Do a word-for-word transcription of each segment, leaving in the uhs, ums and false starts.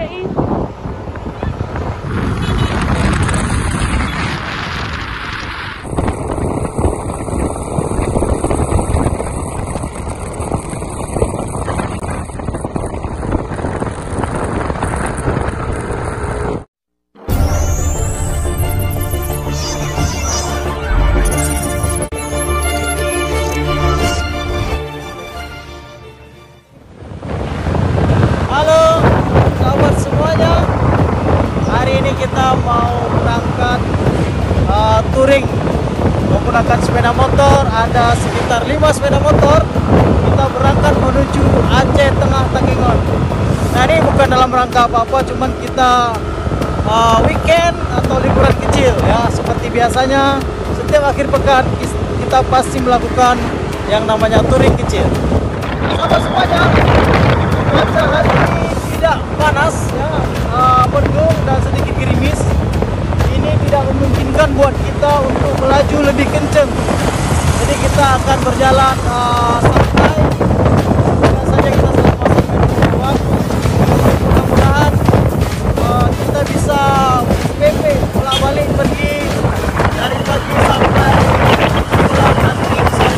ih. Kita mau berangkat uh, touring menggunakan sepeda motor. Ada sekitar lima sepeda motor. Kita berangkat menuju Aceh Tengah Takengon. Nah, ini bukan dalam rangka apa-apa, cuman kita uh, weekend atau liburan kecil ya. Seperti biasanya setiap akhir pekan kita pasti melakukan yang namanya touring kecil. Sama semuanya, cuaca hari ini tidak panas ya, uh, mendung dan sedikit gerimis. Ini tidak memungkinkan buat kita untuk melaju lebih kencang. Jadi kita akan berjalan uh, santai. Semoga saja kita selama sampai di bawah. Mudah-mudahan uh, kita bisa P P pulang balik pergi dari pagi sampai pulang nanti.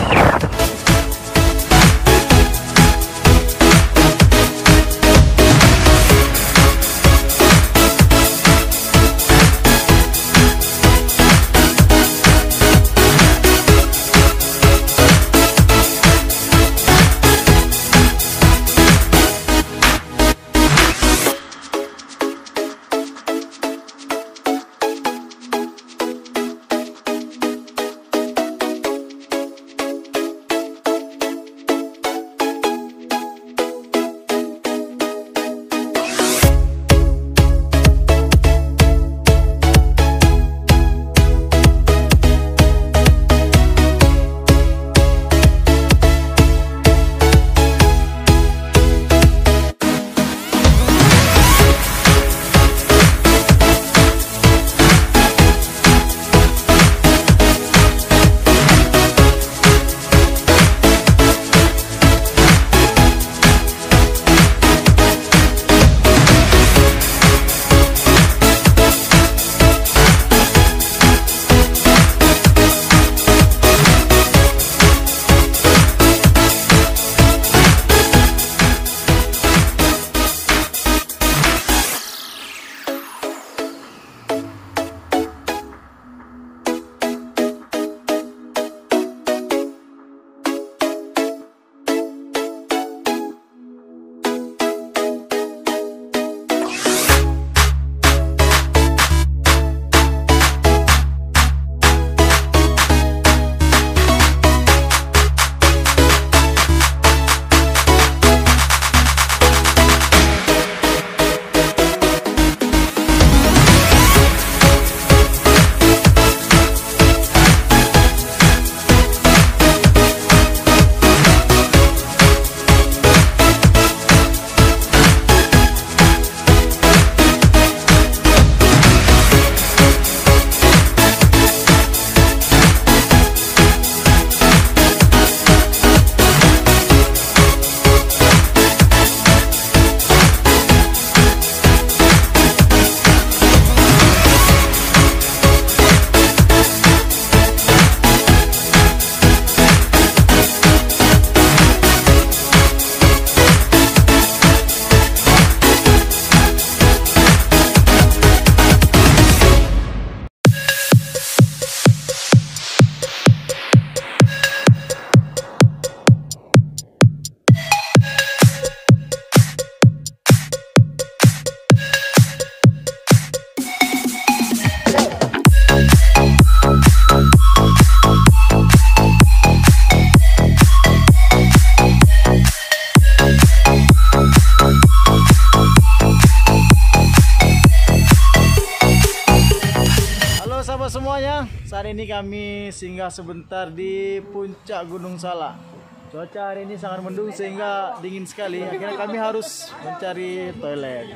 Saat ini kami singgah sebentar di puncak Gunung Salak. Cuaca hari ini sangat mendung sehingga dingin sekali. Akhirnya kami harus mencari toilet.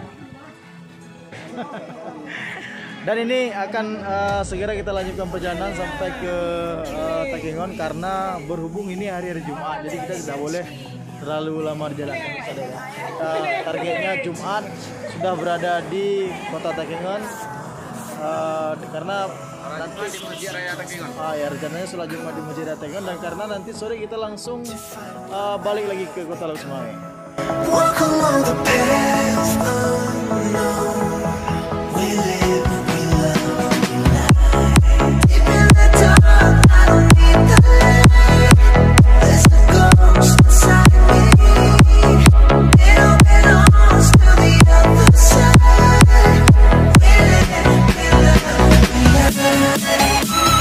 Dan ini akan uh, segera kita lanjutkan perjalanan sampai ke uh, Takengon, karena berhubung ini hari-hari Jumat, jadi kita tidak boleh terlalu lama di jalan. Kita targetnya Jumat sudah berada di Kota Takengon, uh, karena nanti di Masjid Raya Takengon. Ah ya, rencananya sholat Jumat di Masjid Takengon, dan karena nanti sore kita langsung uh, balik lagi ke Kota Lhokseumawe. Walk along the path unknown. We live, we love, we lie. Deep in the dark, I don't need the light. There's a ghost inside me. It all belongs to the other side. We live, we love, we lie.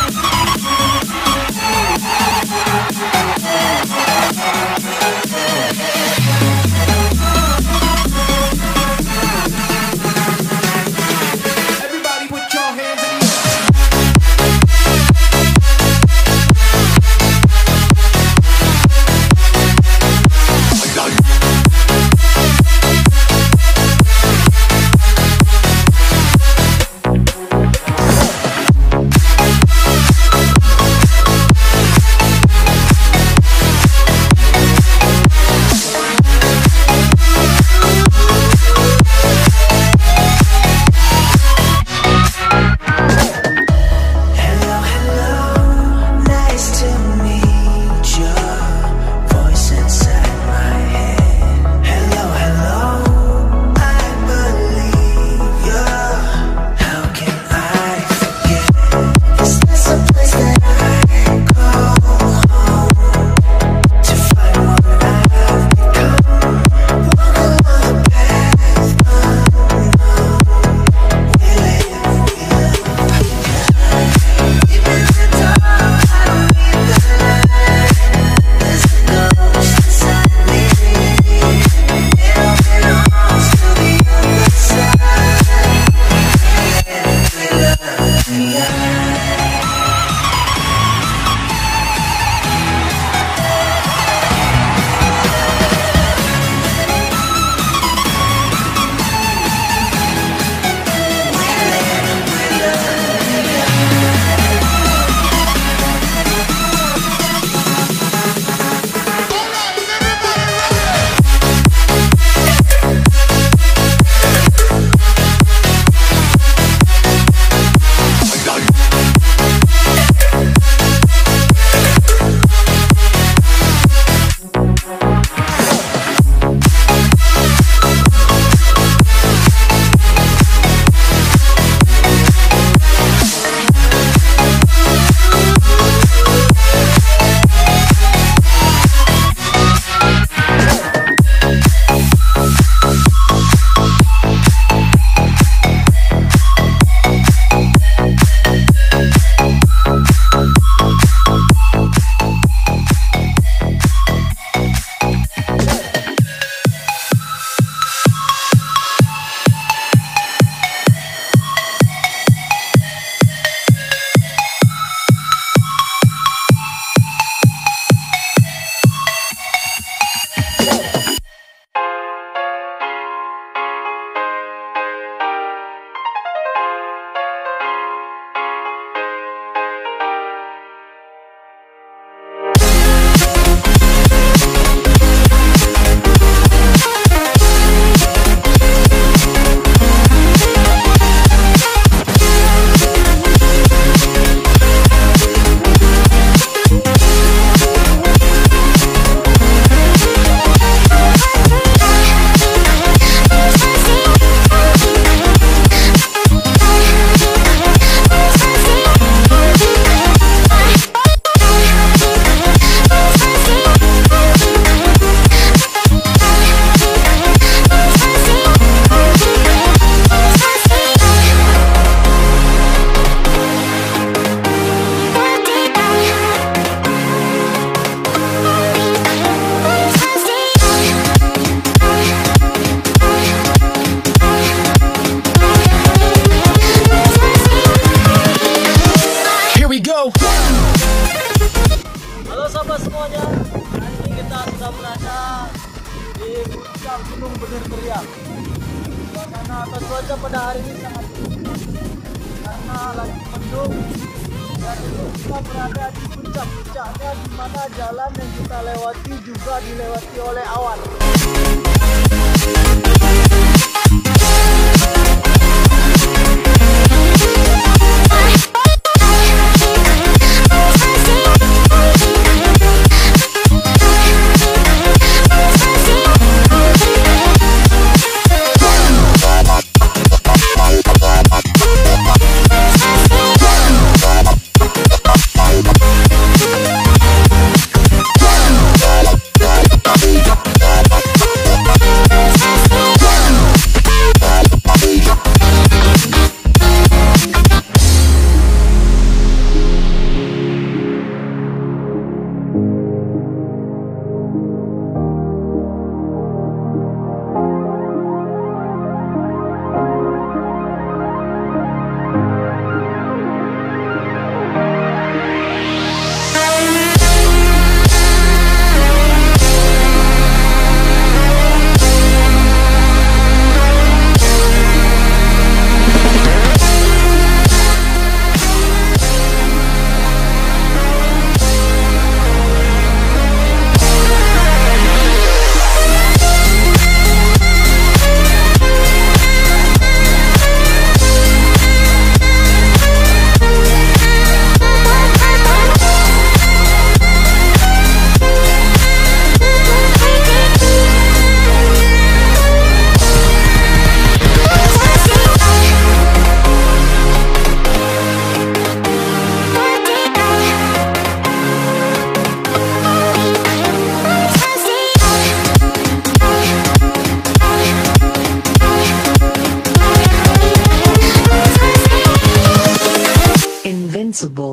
gunung bener meriah. Suasana atau cuaca pada hari ini sangat dingin karena lagi mendung Kita berada di puncak-puncaknya, di mana jalan yang kita lewati juga dilewati oleh awan. Invincible.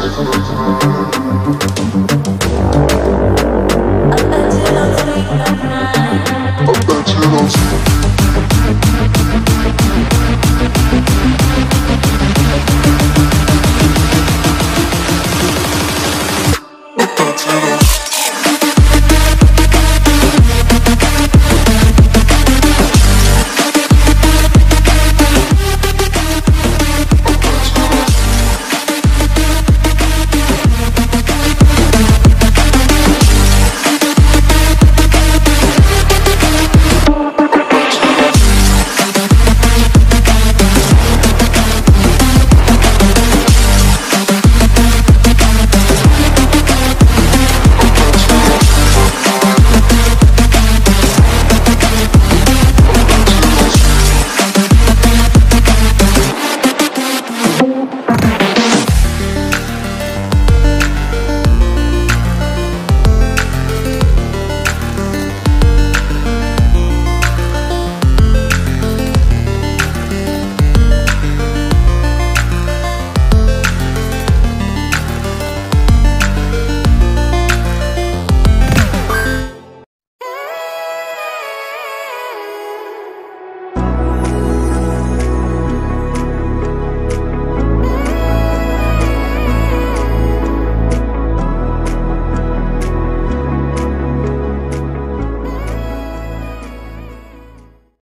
Up until I'm